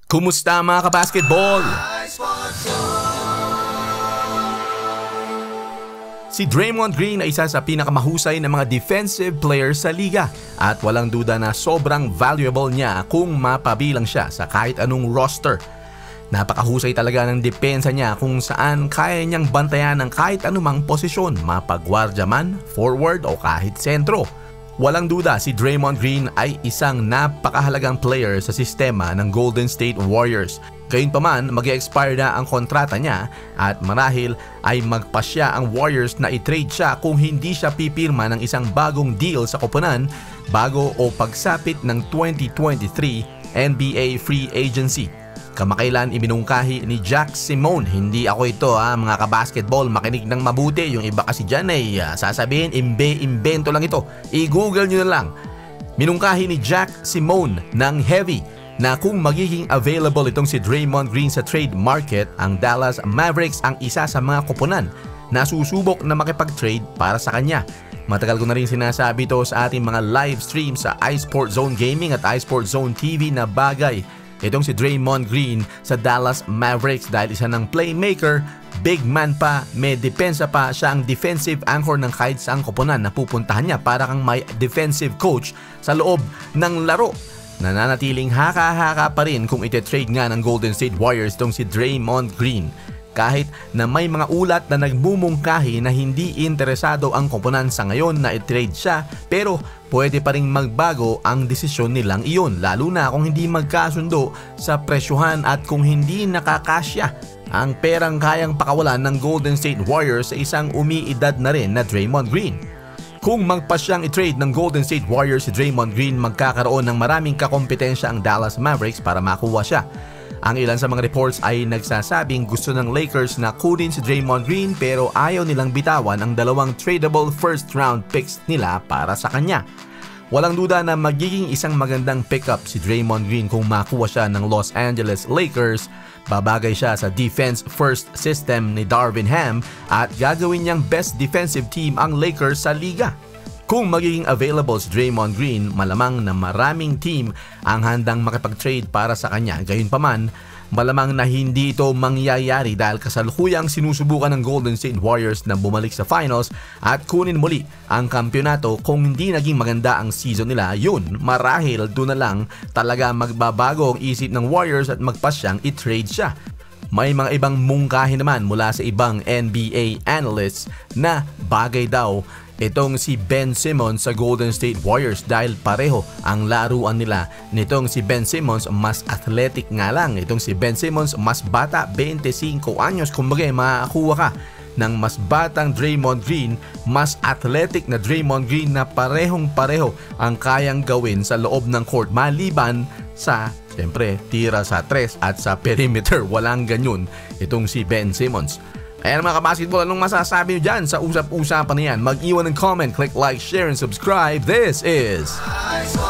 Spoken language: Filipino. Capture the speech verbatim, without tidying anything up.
Kumusta mga kabasketball? Si Draymond Green ay isa sa pinakamahusay na mga defensive players sa liga at walang duda na sobrang valuable niya kung mapabilang siya sa kahit anong roster. Napakahusay talaga ng depensa niya kung saan kaya niyang bantayan ng kahit anumang posisyon, mapagwardya man, forward o kahit sentro. Walang duda si Draymond Green ay isang napakahalagang player sa sistema ng Golden State Warriors. Gayunpaman, mag-e-expire na ang kontrata niya at marahil ay magpasya ang Warriors na i-trade siya kung hindi siya pipirma ng isang bagong deal sa koponan bago o pagsapit ng twenty twenty-three N B A Free Agency. Kamakailan iminungkahi ni Jack Simone, hindi ako ito ha mga kabasketball, makinig ng mabuti, yung iba kasi dyan ay uh, sasabihin imbe-imbento lang ito, i-google nyo na lang. Minungkahi ni Jack Simone ng Heavy na kung magiging available itong si Draymond Green sa trade market, ang Dallas Mavericks ang isa sa mga koponan na susubok na makipag-trade para sa kanya. Matagal ko na rin sinasabi ito sa ating mga live stream sa iSport Zone Gaming at iSport Zone T V na bagay itong si Draymond Green sa Dallas Mavericks dahil isa ng playmaker, big man pa, may depensa pa, siya ang defensive anchor ng kahit saang koponan na pupuntahan niya para kang may defensive coach sa loob ng laro. Nananatiling haka-haka pa rin kung ite-trade nga ng Golden State Warriors itong si Draymond Green. Kahit na may mga ulat na nagmumungkahi na hindi interesado ang koponan sa ngayon na i-trade siya, pero pwede pa rin magbago ang desisyon nilang iyon, lalo na kung hindi magkasundo sa presyuhan at kung hindi nakakasya ang perang kayang pakawalan ng Golden State Warriors sa isang umiidad na rin na Draymond Green. Kung magpasyang i-trade ng Golden State Warriors si Draymond Green, magkakaroon ng maraming kakompetensya ang Dallas Mavericks para makuha siya. Ang ilan sa mga reports ay nagsasabing gusto ng Lakers na kunin si Draymond Green pero ayaw nilang bitawan ang dalawang tradable first round picks nila para sa kanya. Walang duda na magiging isang magandang pickup si Draymond Green kung makuha siya ng Los Angeles Lakers. Babagay siya sa defense first system ni Darvin Ham at gagawin niyang best defensive team ang Lakers sa liga. Kung magiging available si Draymond Green, malamang na maraming team ang handang makipag-trade para sa kanya. Gayunpaman, malamang na hindi ito mangyayari dahil kasalukuyang sinusubukan ng Golden State Warriors na bumalik sa finals at kunin muli ang kampyonato. Kung hindi naging maganda ang season nila, yun, marahil doon na lang talaga magbabago ang isip ng Warriors at magpasyang i-trade siya. May mga ibang mungkahi naman mula sa ibang N B A analysts na bagay daw itong si Ben Simmons sa Golden State Warriors dahil pareho ang laruan nila. Nitong si Ben Simmons mas athletic nga lang. Itong si Ben Simmons mas bata, twenty-five anyos. Kumbaga makakuha ka ng mas batang Draymond Green, mas athletic na Draymond Green na parehong pareho ang kayang gawin sa loob ng court maliban sa siyempre tira sa tres at sa perimeter. Walang ganyan itong si Ben Simmons. Ayan mga kabasketball, anong masasabi nyo dyan sa usap-usapan na yan? Mag-iwan ng comment, click like, share, and subscribe. This is